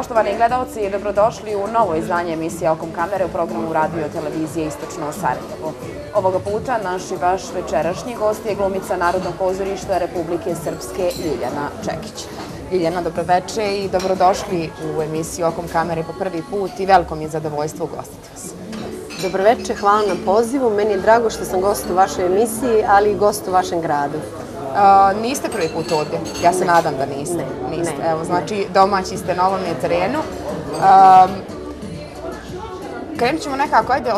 Poštovani gledalci, dobrodošli u novo izdanje emisije Okom kamere u programu radio televizije Istočno Sarajevo. Ovoga puta naš i vaš večerašnji gost je glumica Narodnog pozorišta Republike Srpske Ljiljana Čekić. Ljiljana, dobroveče i dobrodošli u emisiju Okom kamere po prvi put i veliko mi je zadovoljstvo ugostiti vas. Dobroveče, hvala na pozivu. Meni je drago što sam gost u vašoj emisiji, ali i gost u vašem gradu. Niste prvi put ovdje? Ja se nadam da niste. Ne. Evo, znači, domaći ste na ovom je terenu. Krenut ćemo nekako, ajde,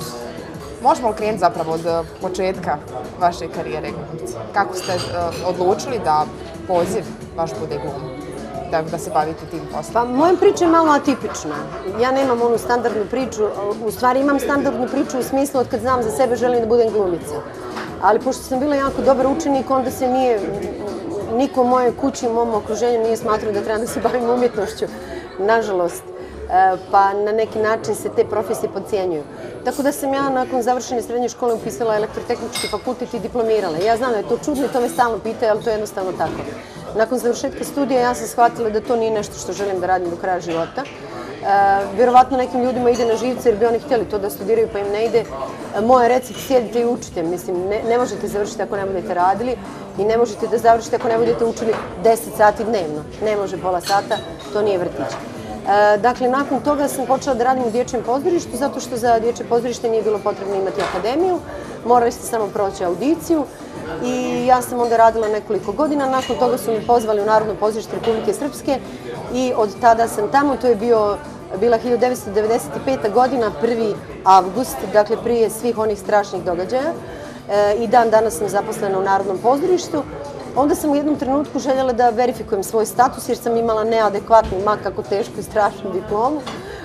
možemo li krenuti zapravo od početka vaše karijere glumice? Kako ste odlučili da poziv vaš bude glum? Da se bavite tim poslom? Pa, moja priča je malo atipična. Ja nemam onu standardnu priču, u stvari imam standardnu priču u smislu od kad znam za sebe želim da budem glumica. Ali pošto sam bila jako dobar učenik, onda se niko u mojoj kući, u mom okruženju nije smatrao da treba da se bavim umjetnošću, nažalost. Pa na neki način se te profesije podcijenjuju. Tako da sam ja nakon završene srednje škole upisala elektrotehnički fakultet i diplomirala. Ja znam da je to čudno i to me stalno pitaju, ali to je jednostavno tako. Nakon završetka studija ja sam shvatila da to nije nešto što želim da radim do kraja života. Vjerovatno nekim ljudima ide na živce jer bi oni htjeli to da studiraju pa im ne ide. Moj recept, sjedite i učite. Mislim, ne možete završiti ako ne budete radili i ne možete da završite ako ne budete učili 10 sati dnevno. Ne može pola sata, to nije vrtić. Dakle, nakon toga sam počela da radim u dječjem pozorištu, zato što za dječje pozorište nije bilo potrebno imati akademiju. Morali ste samo proći audiciju i ja sam onda radila nekoliko godina. Nakon toga su me pozvali u Narodno pozorište Republike Srpske i od tada sam tamo. To je bila 1995. godina, 1. avgust, dakle prije svih onih strašnih događaja. I dan danas sam zaposlena u Narodnom pozorištu. Onda sam u jednom trenutku željela da verifikujem svoj status jer sam imala neadekvatnu, ma kako tešku i strašnu diplomu.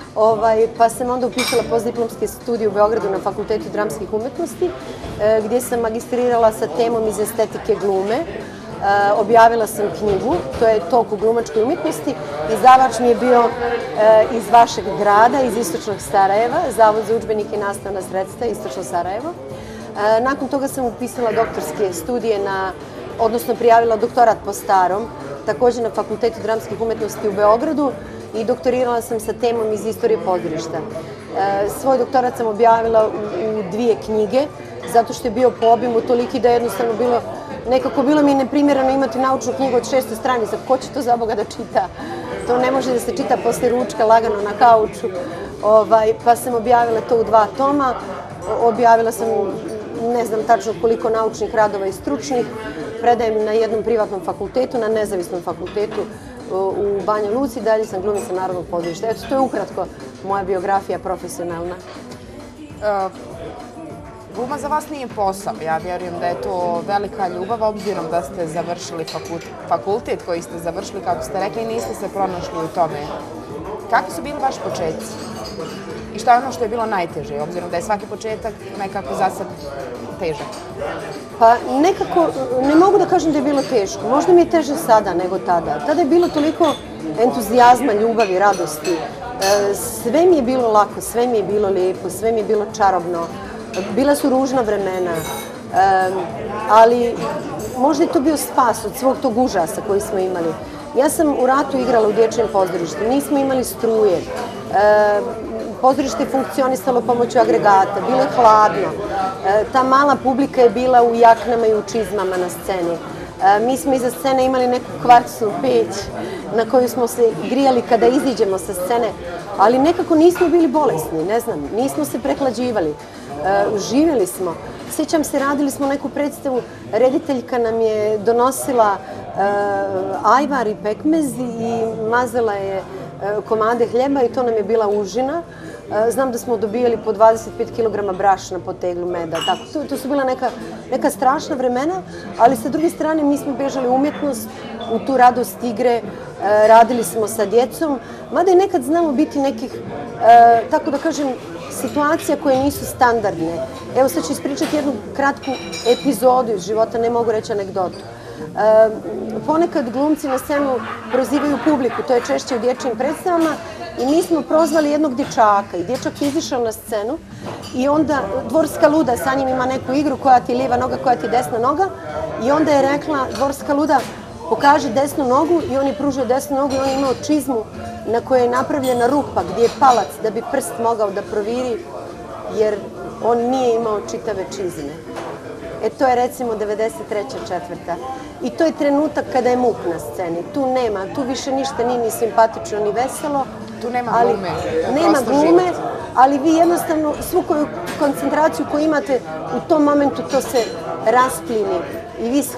Pa sam onda upisala postdiplomske studije u Beogradu na Fakultetu dramskih umetnosti gdje sam magistrirala sa temom iz estetike glume. Objavila sam knjigu, to je Tok u glumačkoj umjetnosti. Izdavač mi je bio iz vašeg grada, iz Istočnog Sarajeva, Zavod za udžbenike i nastavna sredstva, Istočno Sarajevo. Nakon toga sam upisala doktorske studije odnosno prijavila doktorat po starom, također na Fakultetu dramskih umetnosti u Beogradu i doktorirala sam sa temom iz istorije pozorišta. Svoj doktorat sam objavila u 2 knjige, zato što je bio po obimu toliki da je jednostavno bilo mi je neprimjereno imati naučnu knjigu od 600 stranica. Ko će to za Boga da čita? To ne može da se čita posle ručka, lagano na kauču. Pa sam objavila to u 2 toma. Objavila sam ne znam tačno koliko naučnih radova i stručnih. Predajem na jednom privatnom fakultetu, na nezavisnom fakultetu u Banja Luci. Dalje sam glumica Narodnog pozorišta. Eto, to je ukratko moja biografija profesionalna. Gluma za vas nije posao. Ja vjerujem da je to velika ljubav, obzirom da ste završili fakultet koji ste završili, kako ste rekli, i niste se pronašli u tome. Kakvi su bili vaši početci? I šta je ono što je bilo najteže, obzirom da je svaki početak nekako za sad težak? Pa nekako, ne mogu da kažem da je bilo teško. Možda mi je teže sada nego tada. Tada je bilo toliko entuzijazma, ljubavi, radosti. Sve mi je bilo lako, sve mi je bilo lijepo, sve mi je bilo čarobno. Bila su ružna vremena, ali možda je to bio spas od svog tog užasa koji smo imali. Ja sam u ratu igrala u dječjem pozorištu, nismo imali struje. Pozorište je funkcionisalo pomoću agregata, bilo je hladno. Ta mala publika je bila u jaknama i u čizmama na sceni. Mi smo iza scene imali neku kvarcnu peć na koju smo se grijali kada iziđemo sa scene, ali nekako nismo bili bolesni, ne znam, nismo se prehlađivali. Živjeli smo. Sjećam se, radili smo neku predstavu, rediteljka nam je donosila ajvar i pekmez i mazala je komade hljeba i to nam je bila užina. Znam da smo dobijali po 25 kg brašna po teglu meda. To su bila neka strašna vremena, ali sa druge strane mi smo bježali u umjetnost, u tu radost igre, radili smo sa djecom, mada je nekad znalo biti nekih, tako da kažem, situacija koje nisu standardne. Evo sad ću ispričati jednu kratku epizodu iz života, ne mogu reći anegdotu. Ponekad glumci na scenu prozivaju publiku, to je češće u dječjim predstavama, i mi smo prozvali jednog dječaka i dječak je izišao na scenu i onda dvorska luda, sa njim ima neku igru koja ti je lijeva noga, koja ti je desna noga, i onda je rekla dvorska luda: pokaže desnu nogu i on je pružio desnu nogu i on je imao čizmu na kojoj je napravljena rupa gdje je palac da bi prst mogao da proviri jer on nije imao čitave čizme. To je recimo 93. četvrta. I to je trenutak kada je muk na sceni. Tu više ništa nije ni simpatično ni veselo. Tu nema glume. Nema glume, ali vi jednostavno svu koju koncentraciju koju imate u tom momentu to se rasplini i vi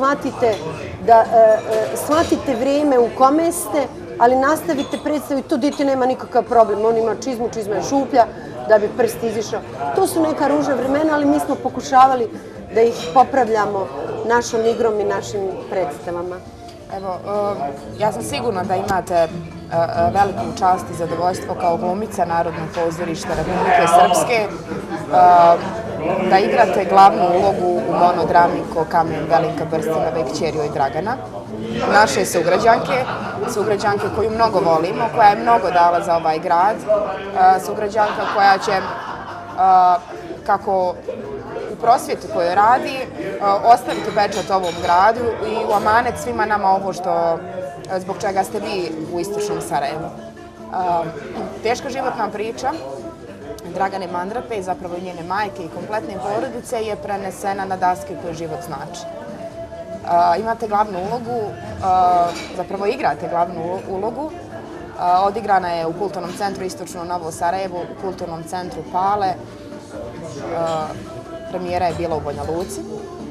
shvatite vrijeme u kome ste, ali nastavite predstavu i to dite nema nikakav problem. On ima čizmu, čizma je šuplja da bi prst izišao. To su neka ružna vremena, ali mi smo pokušavali da ih popravljamo našom igrom i našim predstavama. Evo, ja sam sigurna da imate veliku čast i zadovoljstvo kao glumica Narodnog pozorišta Republike Srpske da igrate glavnu ulogu u monodrami Ko kamen Velinka Brstinove kćeri joj Dragana. Naše sugrađanke koju mnogo volimo, koja je mnogo dala za ovaj grad, sugrađanka koja će, kako u prosvjeti koju radi, ostaviti pečat ovom gradu i u amanet svima nama ovo zbog čega ste vi u istočnom Sarajevu. Teška životna priča Dragane Mandrape i zapravo njene majke i kompletne porodice je prenesena na daske koje život znači. Imate glavnu ulogu, zapravo igrate glavnu ulogu. Odigrana je u Kulturnom centru Istočno Novo Sarajevo, u Kulturnom centru Pale. Premijera je bila u Banja Luci.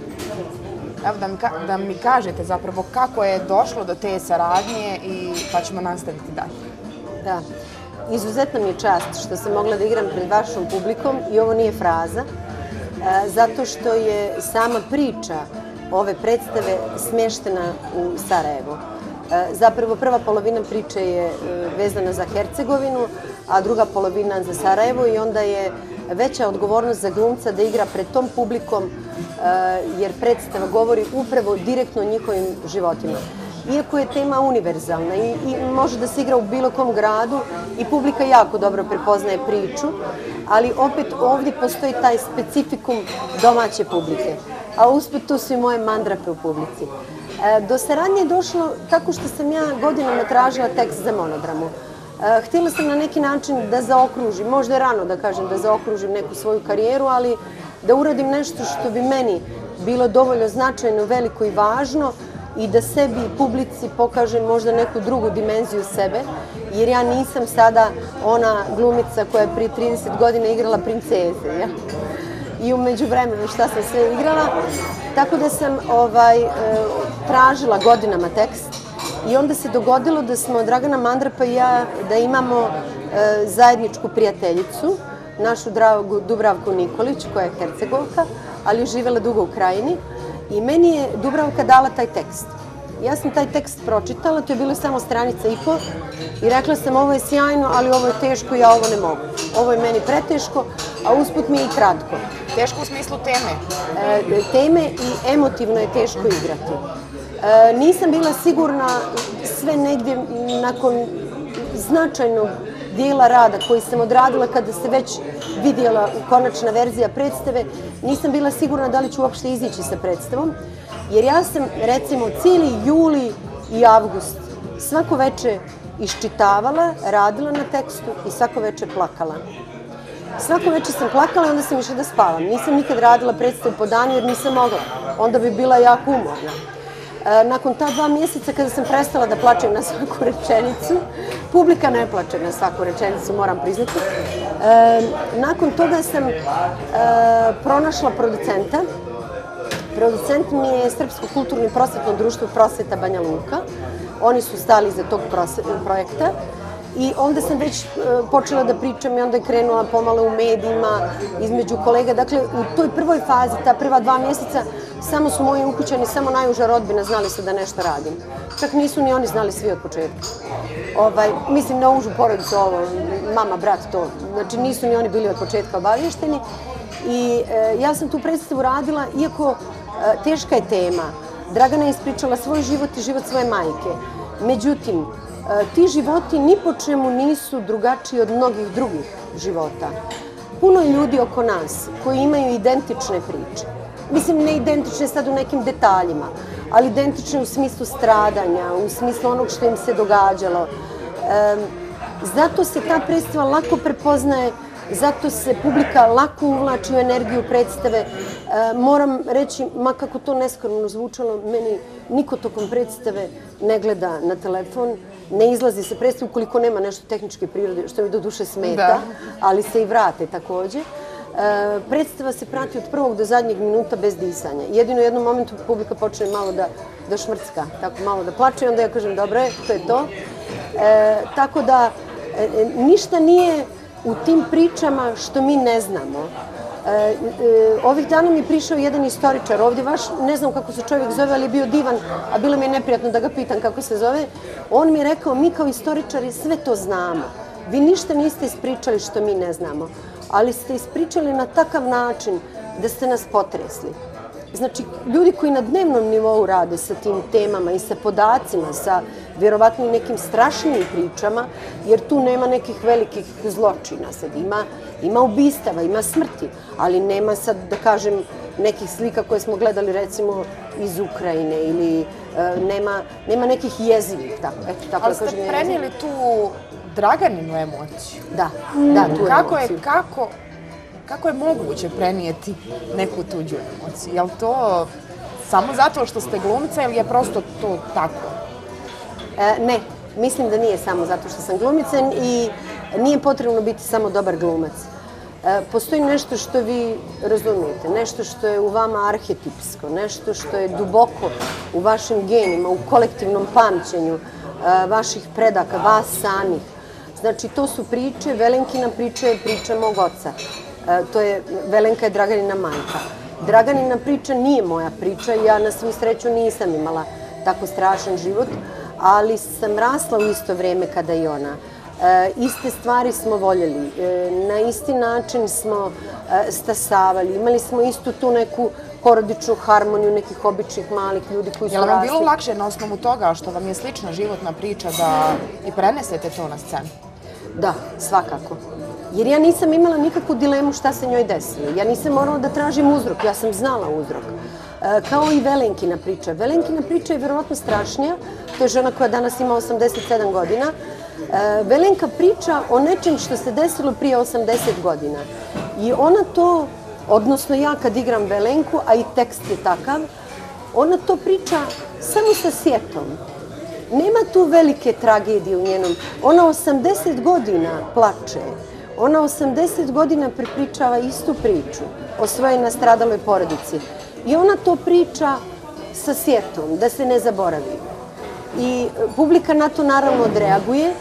Evo da mi kažete zapravo kako je došlo do te saradnje pa ćemo nastaviti dalje. Da, izuzetna mi je čast što sam mogla da igram pred vašom publikom i ovo nije fraza, zato što je sama priča ove predstave smještena u Sarajevu. Zapravo prva polovina priče je vezana za Hercegovinu, a druga polovina za Sarajevo i onda je veća odgovornost za glumca da igra pred tom publikom jer predstava govori upravo direktno o njihovim životima. Iako je tema univerzalna i može da se igra u bilo kom gradu i publika jako dobro prepoznaje priču, ali opet ovdje postoji taj specifikum domaće publike. A usput tu su i moje mandrape u publici. Do saradnje je došlo tako što sam ja godinama tražila tekst za monodramu. Htjela sam na neki način da zaokružim, možda je rano da kažem da zaokružim neku svoju karijeru, ali da uradim nešto što bi meni bilo dovoljno značajno, veliko i važno i da sebi i publici pokažem možda neku drugu dimenziju sebe, jer ja nisam sada ona glumica koja je prije 30 godina igrala princeze. I u međuvremenu šta sam sve igrala, tako da sam tražila godinama tekst i onda se dogodilo da smo Dragana Mandrapa i ja da imamo zajedničku prijateljicu, našu dragu Dubravku Nikolić, koja je Hercegovka, ali je živjela dugo u Krajini i meni je Dubravka dala taj tekst. Ja sam taj tekst pročitala, to je bilo samo stranica i po i rekla sam ovo je sjajno, ali ovo je teško, ja ovo ne mogu. Ovo je meni preteško, a usput mi je i kratko. Teško u smislu teme? Teme i emotivno je teško igrati. Nisam bila sigurna sve negdje nakon značajnog dijela rada koji sam odradila kada se već vidjela konačna verzija predstave, nisam bila sigurna da li ću uopšte izići sa predstavom, jer ja sam recimo cijeli juli i avgust svako veče iščitavala, radila na tekstu i svako veče plakala. Svako veče sam plakala i onda sam išla da spavam. Nisam nikad radila predstavu po danu jer nisam mogla. Onda bi bila jako umorna. Nakon ta 2 mjeseca kada sam prestala da plačem na svaku rečenicu, publika ne plače na svaku rečenicu, moram priznati. Nakon toga sam pronašla producenta. Producent mi je Srpsko kulturno i prosvetno društvo Prosveta Banja Luka. Oni su stali iza tog projekta. I onda sam već počela da pričam i onda je krenula pomalo u medijima, između kolega. Dakle, u toj prvoj fazi, ta prva 2 mjeseca, samo su moji ukućani, samo najuža rodbina znali su da nešto radim. Čak nisu ni oni znali svi od početka. Mislim na užu porodicu ovo, mama, brat, to. Znači nisu ni oni bili od početka obavješteni. I ja sam tu predstavu radila, iako teška je tema. Dragana je ispričala svoj život i život svoje majke. Međutim, ti životi ni po čemu nisu drugačiji od mnogih drugih života. Puno je ljudi oko nas koji imaju identične priče. Mislim, ne identične sad u nekim detaljima, ali identične u smislu stradanja, u smislu onog što im se događalo. Zato se ta predstava lako prepoznaje, zato se publika lako uvlači u energiju predstave. Moram reći, ma kako to neskromno zvučalo, meni niko tokom predstave ne gleda na telefon, ne izlazi se predstavu ukoliko nema nešto tehničke prirode, što mi do duše smeta, ali se i vrate takođe. Predstava se prati od prvog do zadnjeg minuta bez disanja. Jedino u jednom momentu publika počne malo da šmrcka, tako malo da plače i onda ja kažem dobro je, to je to. Tako da ništa nije u tim pričama što mi ne znamo. Ovih dana mi je prišao jedan istoričar, ovdje vaš, ne znam kako se čovjek zove, ali je bio divan, a bilo mi je neprijatno da ga pitam kako se zove. On mi je rekao, mi kao istoričari sve to znamo. Vi ništa niste ispričali što mi ne znamo, ali ste ispričali na takav način da ste nas potresli. Znači, ljudi koji na dnevnom nivou rade sa tim temama i sa podacima, sa vjerovatno i nekim strašnijim pričama, jer tu nema nekih velikih zločina. Sad ima ubistava, ima smrti, ali nema sad, da kažem, nekih slika koje smo gledali recimo iz Ukrajine ili nema nekih jezivih. Ali ste prenijeli tu Draganinu emociju. Da, tu emociju. Kako je moguće prenijeti neku tuđu emociju? Je li to samo zato što ste glumica ili je prosto to tako? Ne, mislim da nije samo zato što sam glumica i nije potrebno biti samo dobar glumac. Postoji nešto što vi razumijete, nešto što je u vama arhetipsko, nešto što je duboko u vašim genima, u kolektivnom pamćenju vaših predaka, vas samih. Znači, to su priče, Velenkina priča je priča mog oca. Velenka je Draganina majka. Draganina priča nije moja priča, ja na svu sreću nisam imala tako strašan život, ali sam rasla u isto vrijeme kada i ona. Iste stvari smo voljeli, na isti način smo stasavali, imali smo istu tu neku porodičnu harmoniju nekih običnih malih ljudi koji su rasli. Je li vam bilo lakše na osnovu toga što vam je slična životna priča da i prenesete to na scenu? Da, svakako. Jer ja nisam imala nikakvu dilemu šta se njoj desilo. Ja nisam morala da tražim uzrok, ja sam znala uzrok. Kao i Velenkina priča. Velenkina priča je vjerovatno strašnija. To je žena koja danas ima 87 godina. Velenka priča o nečem što se desilo prije 80 godina. I ona to, odnosno ja kad igram Velenku, a i tekst je takav, ona to priča samo sa sjetom. Nema tu velike tragedije u njenom. Ona 80 godina plače. Ona 80 godina prepričava istu priču o svojoj nastradaloj porodici. I ona to priča sa sjetom, da se ne zaboravi. I publika na to naravno odreaguje.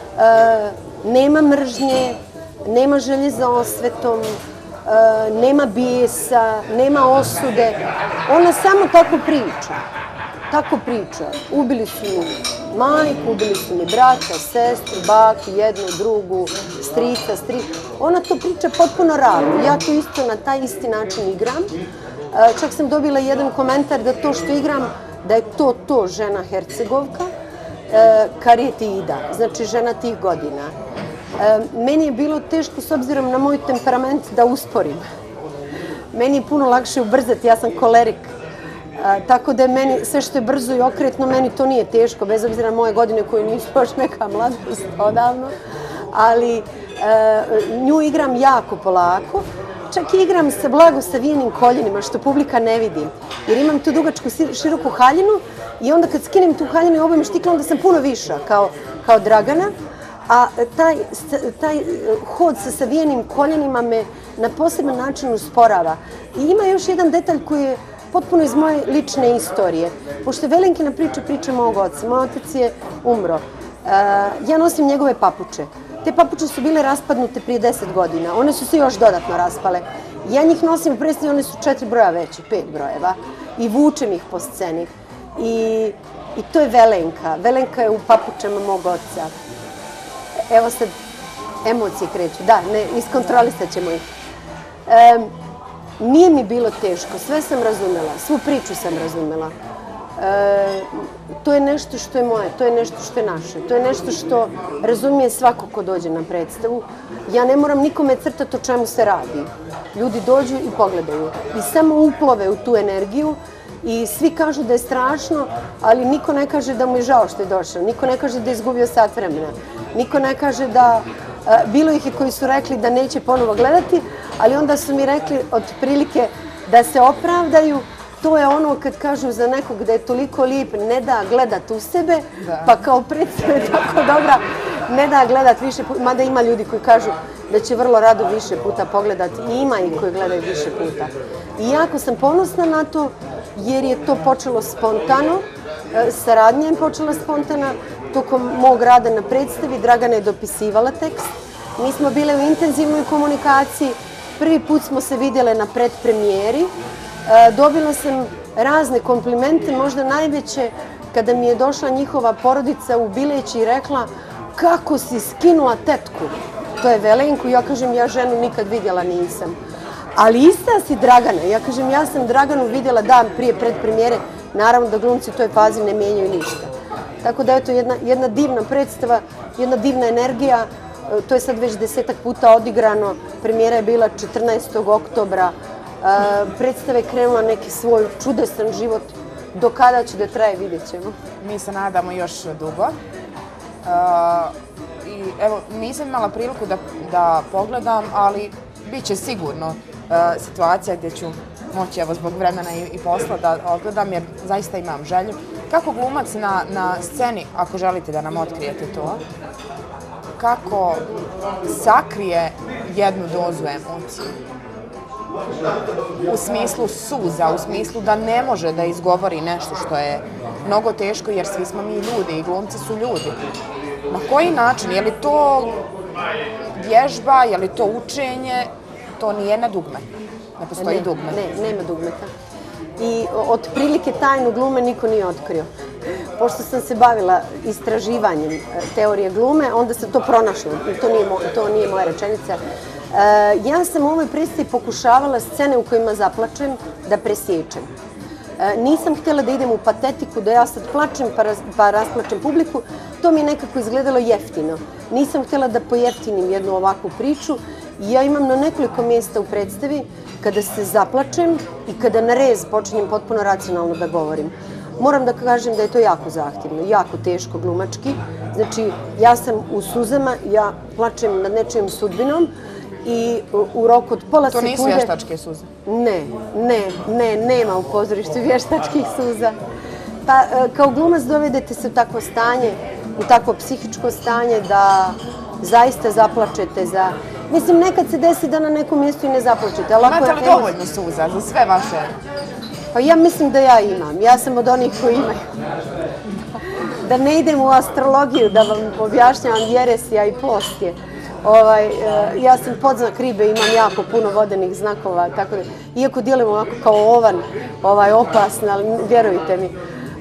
Nema mržnje, nema želje za osvetom, nema bijesa, nema osude. Ona samo tako priča. Tako priča. Ubili su mi majku, ubili su mi brata, sestru, baku, jednu, drugu, strica. Ona to priča potpuno realno. Ja to isto na taj isti način igram. Čak sam dobila jedan komentar da to što igram, da je to žena Hercegovka, Karijetida, znači žena tih godina. Meni je bilo teško s obzirom na moj temperament da usporim. Meni je puno lakše ubrzati, ja sam kolerik. Tako da je meni, sve što je brzo i okretno, meni to nije teško, bez obzira na moje godine koje nisu još neka mladost odavno. Ali nju igram jako polako, čak i igram sa blago savijenim koljenima, što publika ne vidi. Jer imam tu dugačku, široku haljinu i onda kad skinem tu haljinu i obujem štikla, onda sam puno viša, kao Dragana. A taj hod sa savijenim koljenima me na poseban način usporava. I ima još jedan detalj koji je potpuno iz moje lične istorije. Pošto je Velenkina priča mog oca. Moj otac je umro. Ja nosim njegove papuče. Te papuče su bile raspadnute prije 10 godina. One su se još dodatno raspale. Ja njih nosim u predstavi, one su 4 broja veće, 5 brojeva. I vučem ih po sceni. I to je Velenka. Velenka je u papučama mog oca. Evo sad, emocije kreću. Da, ne, iskontrolisat ćemo ih. Nije mi bilo teško, sve sam razumela, svu priču sam razumela. To je nešto što je moje, to je nešto što je naše, to je nešto što razumije svako ko dođe na predstavu. Ja ne moram nikome crtati o čemu se radi. Ljudi dođu i pogledaju i samo uplove u tu energiju i svi kažu da je strašno, ali niko ne kaže da mu je žao što je došao, niko ne kaže da je izgubio sat vremena, niko ne kaže da... Bilo ih i koji su rekli da neće ponovo gledati, ali onda su mi rekli otprilike da se opravdaju. To je ono kad kažu za nekog da je toliko lijep, ne da gledat u sebe, pa kao predstave tako dobra, ne da gledat više puta, mada ima ljudi koji kažu da će vrlo rado više puta pogledati i ima i koji gledaju više puta. I jako sam ponosna na to jer je to počelo spontano, saradnja je počela spontana, tokom mog rada na predstavi Dragana je dopisivala tekst. Mi smo bile u intenzivnoj komunikaciji, prvi put smo se vidjele na predpremijeri. Dobila sam razne komplimente, možda najveće kada mi je došla njihova porodica u Bileći i rekla kako si skinula tetku. To je Velenku, ja kažem ja ženu nikad vidjela nisam. Ali ista si Dragana, ja kažem ja sam Draganu vidjela dan prije predpremijere, naravno da glumci u toj fazi ne mijenjaju ništa. Tako da je to jedna divna predstava, jedna divna energija, to je sad već 10-ak puta odigrano, premijera je bila 14. oktobra, predstava je krenula neki svoj čudesan život, do kada će da traje vidjet ćemo. Mi se nadamo još dugo. I evo, nisam imala priliku da pogledam, ali bit će sigurno situacija gdje ću moći evo zbog vremena i posla da odgledam jer zaista imam želju. Kako glumac na sceni, ako želite da nam otkrijete to, kako sakrije jednu dozu emocije? U smislu suza, u smislu da ne može da izgovori nešto što je mnogo teško jer svi smo mi ljudi i glumci su ljudi. Na koji način? Je li to vježba, je li to učenje? To nije na dugme. Ne postoji dugme. Ne, nema dugmeta. I otprilike tajnu glume niko nije otkrio. Pošto sam se bavila istraživanjem teorije glume, onda sam to pronašla. To nije moja rečenica. Ja sam u ovoj predstavi pokušavala scene u kojima zaplačem da presječem. Nisam htjela da idem u patetiku, da ja sad plačem pa rasplačem publiku. To mi je nekako izgledalo jeftino. Nisam htjela da pojeftinim jednu ovakvu priču. Ja imam na nekoliko mjesta u predstavi kada se zaplačem i kada na rez počinjem potpuno racionalno da govorim. Moram da kažem da je to jako zahtjevno, jako teško glumački. Znači, ja sam u suzama, ja plačem nad nečijom sudbinom i u roku od pola sekunde... To nisu vještačke suze? Ne, nema u pozorištu vještačkih suza. Pa kao glumac dovedete se u takvo stanje, u takvo psihičko stanje da zaista zaplačete za... Mislim, nekad se desi da na nekom mjestu i ne zaplačete. Imate li dovoljno suza za sve vaše? Pa ja mislim da ja imam. Ja sam od onih koji imaju. Da ne idem u astrologiju, da vam objašnjavam vjeresija i postje. Ja sam podznak ribe, imam jako puno vodenih znakova, tako da, iako djelujem ovako kao ovan, opasna, ali vjerujte mi.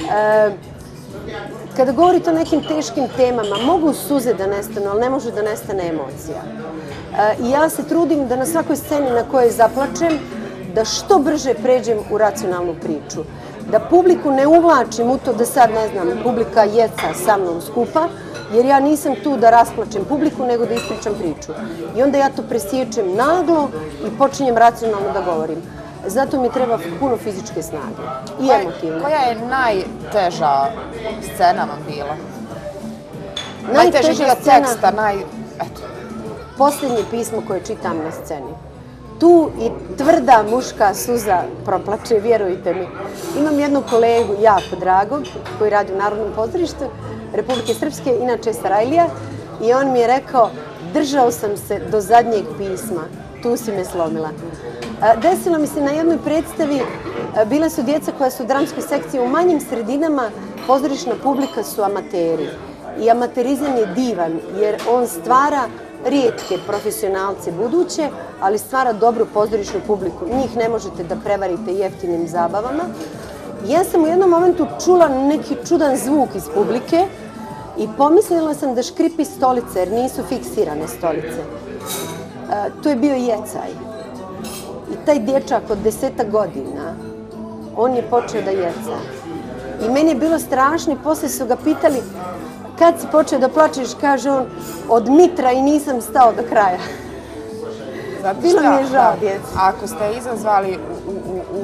Kada govorite o nekim teškim temama, mogu suze da nestanu, ali ne može da nestane emocija. I ja se trudim da na svakoj sceni na kojoj zaplačem, da što brže pređem u racionalnu priču. Da publiku ne uvlačim u to da sad, ne znam, publika jeca sa mnom skupa, jer ja nisam tu da rasplačem publiku, nego da ispričam priču. I onda ja to presječem naglo i počinjem racionalno da govorim. Zato mi treba puno fizičke snage i emotivne. Koja je najteža scena vam bila? Najteži dio teksta, posljednje pismo koje čitam na sceni. Tu i tvrda muška suza proplače, vjerujte mi. Imam jednu kolegu, jako dragog, koji radi u Narodnom pozorištu Republike Srpske, inače Sarajlija, i on mi je rekao, držao sam se do zadnjeg pisma, tu si me slomila. Desilo mi se na jednoj predstavi, bile su djeca koja su u dramskoj sekciji, u manjim sredinama pozorišna publika su amateri. I amaterizam je divan, jer on stvara rijetke profesionalce buduće, ali stvara dobru pozorišnu publiku. Njih ne možete da prevarite jeftinim zabavama. Ja sam u jednom momentu čula neki čudan zvuk iz publike i pomislila sam da škripi stolice, jer nisu fiksirane stolice. To je bio jecaj. I taj dječak od 10 godina, on je počeo da jeca. I meni je bilo strašno i poslije su ga pitali kad si počeo da plačeš, kaže on, od Mitra i nisam stao do kraja. Bilo mi je žao djeci. Ako ste izazvali u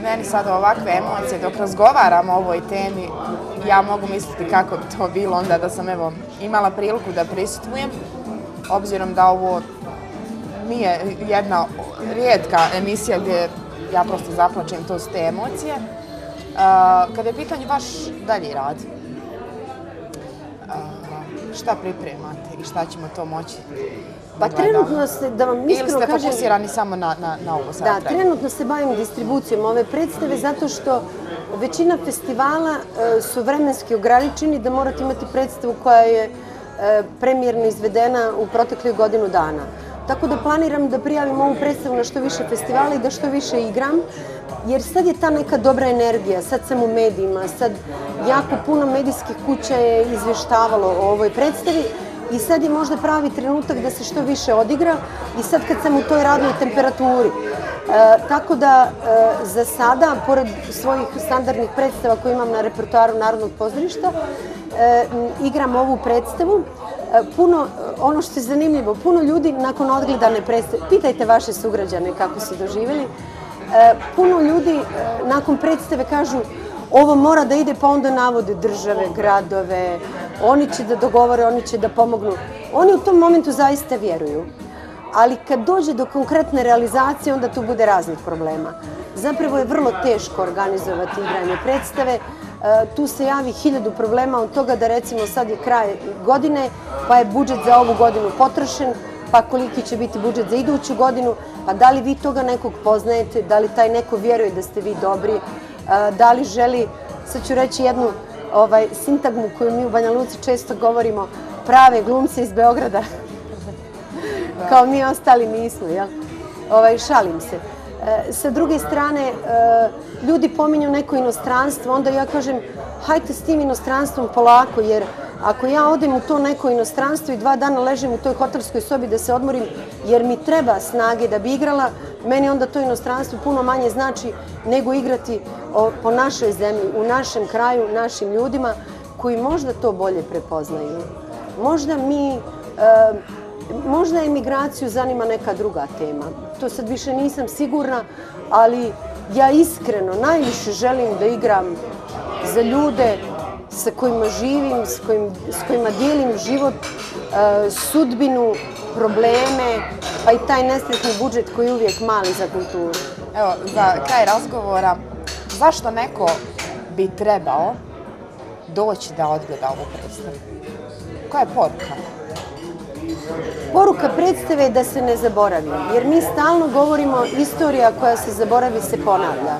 meni sada ovakve emocije, dok razgovaram o ovoj temi, ja mogu misliti kako bi to bilo onda da sam imala priliku da prisustvujem, obzirom da ovo nije jedna rijetka emisija gdje ja prosto zaplačem, to su te emocije. Kada je pitanje vaš dalji rad, šta pripremate i šta ćemo to moći Pa trenutno se, da vam iskreno kažem... Ili ste fokusirani samo na ovo sad? Da, trenutno se bavim distribucijom ove predstave zato što većina festivala su vremenski ograničeni da morate imati predstavu koja je premijerno izvedena u proteklih godinu dana. Tako da planiram da prijavim ovu predstavu na što više festivala i da što više igram, jer sad je ta neka dobra energija, sad sam u medijima, sad jako puno medijskih kuća je izvještavalo o ovoj predstavi i sad je možda pravi trenutak da se što više odigra i sad kad sam u toj radnoj temperaturi. Tako da za sada, pored svojih standardnih predstava koje imam na repertoaru Narodnog pozorišta, igram ovu predstavu. Ono što je zanimljivo, puno ljudi nakon odgledane predstave, pitajte vaše sugrađane kako su doživjeli, puno ljudi nakon predstave kažu ovo mora da ide, pa onda navode države, gradove, oni će da dogovore, oni će da pomognu. Oni u tom momentu zaista vjeruju, ali kad dođe do konkretne realizacije, onda tu bude raznih problema. Zapravo je vrlo teško organizovati igranje predstave, tu se javi 1000 problema od toga da recimo sad je kraj godine, pa je budžet za ovu godinu potrošen, pa koliki će biti budžet za iduću godinu, pa da li vi toga nekog poznajete, da li taj neko vjeruje da ste vi dobri, da li želi, sad ću reći jednu sintagmu koju mi u Banja Luci često govorimo, prave glumce iz Beograda, kao mi ostali nismo, jel? Šalim se. Sa druge strane, ljudi pominju neko inostranstvo, onda ja kažem, hajte s tim inostranstvom polako, jer ako ja odem u to neko inostranstvo i 2 dana ležem u toj hotelskoj sobi da se odmorim, jer mi treba snage da bi igrala, meni onda to inostranstvo puno manje znači nego igrati po našoj zemlji, u našem kraju, našim ljudima koji možda to bolje prepoznaju. Možda emigraciju zanima neka druga tema. To sad više nisam sigurna, ali ja iskreno najviše želim da igram za ljude sa kojima živim, s kojima dijelim život, sudbinu, probleme, pa i taj nesretni budžet koji je uvijek mali za kulturu. Evo, za kraj razgovora, zašto neko bi trebao doći da odgleda ovu predstavu? Koja je poruka? Poruka predstave je da se ne zaboravi, jer mi stalno govorimo istorija koja se zaboravi se ponavlja.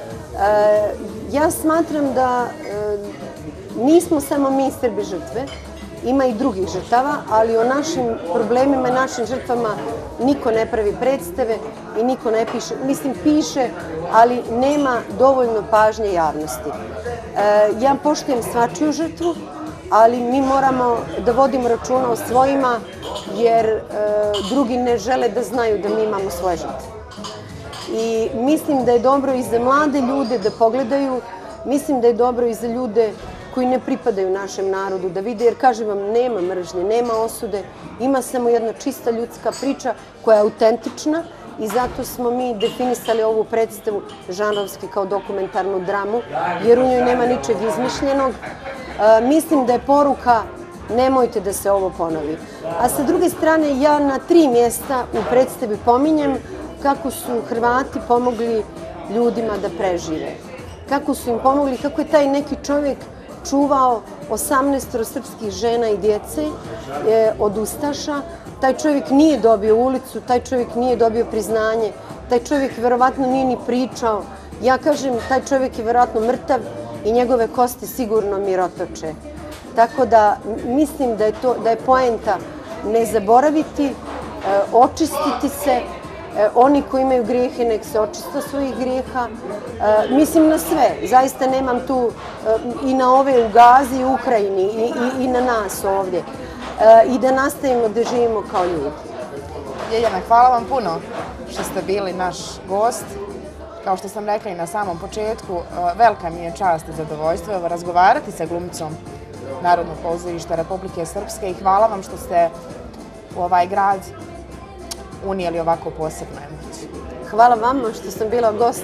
Ja smatram da nismo samo mi Srbi žrtve, ima i drugih žrtava, ali o našim problemima i našim žrtvama niko ne pravi predstave i niko ne piše. Mislim, piše, ali nema dovoljno pažnje javnosti. Ja poštujem svačiju žrtvu, ali mi moramo da vodimo računa o svojima, jer drugi ne žele da znaju da mi imamo svoje žrtve. I mislim da je dobro i za mlade ljude da pogledaju, mislim da je dobro i za ljude koji ne pripadaju našem narodu da vide, jer kažem vam, nema mržnje, nema osude, ima samo jedna čista ljudska priča koja je autentična i zato smo mi definisali ovu predstavu žanrovski kao dokumentarnu dramu, jer u njoj nema ničeg izmišljenog. Mislim da je poruka nemojte da se ovo ponovi. A sa druge strane, ja na 3 mjesta u predstavi pominjem kako su Hrvati pomogli ljudima da prežive. Kako su im pomogli, kako je taj neki čovjek čuvao 18 srpskih žena i djece od ustaša. Taj čovjek nije dobio ulicu, taj čovjek nije dobio priznanje, taj čovjek verovatno nije ni pričao. Ja kažem, taj čovjek je verovatno mrtav i njegove kosti sigurno mirotoče. Tako da mislim da je poenta ne zaboraviti, očistiti se. Oni koji imaju grijehe, nek se očiste svojih grijeha. Mislim na sve. Zaista nemam tu i na ove u Gazi i u Ukrajini i na nas ovdje. I da nastavimo da živimo kao ljudi. Ljiljana, hvala vam puno što ste bili naš gost. Kao što sam rekla i na samom početku, velika mi je čast i zadovoljstvo razgovarati sa glumicom Narodnog pozorišta Republike Srpske i hvala vam što ste u ovaj grad unijeli ovako posebnu emociju. Hvala vama što sam bila gost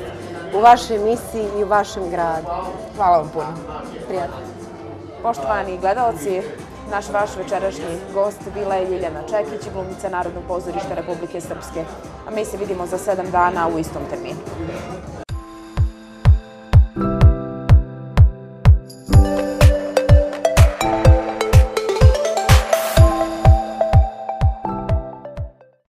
u vašoj emisiji i u vašem gradu. Hvala vam puno. Prijatno. Poštovani gledalci, vaš večerašnji gost bila je Ljiljana Čekić, glumica Narodnog pozorišta Republike Srpske. A mi se vidimo za 7 dana u istom terminu.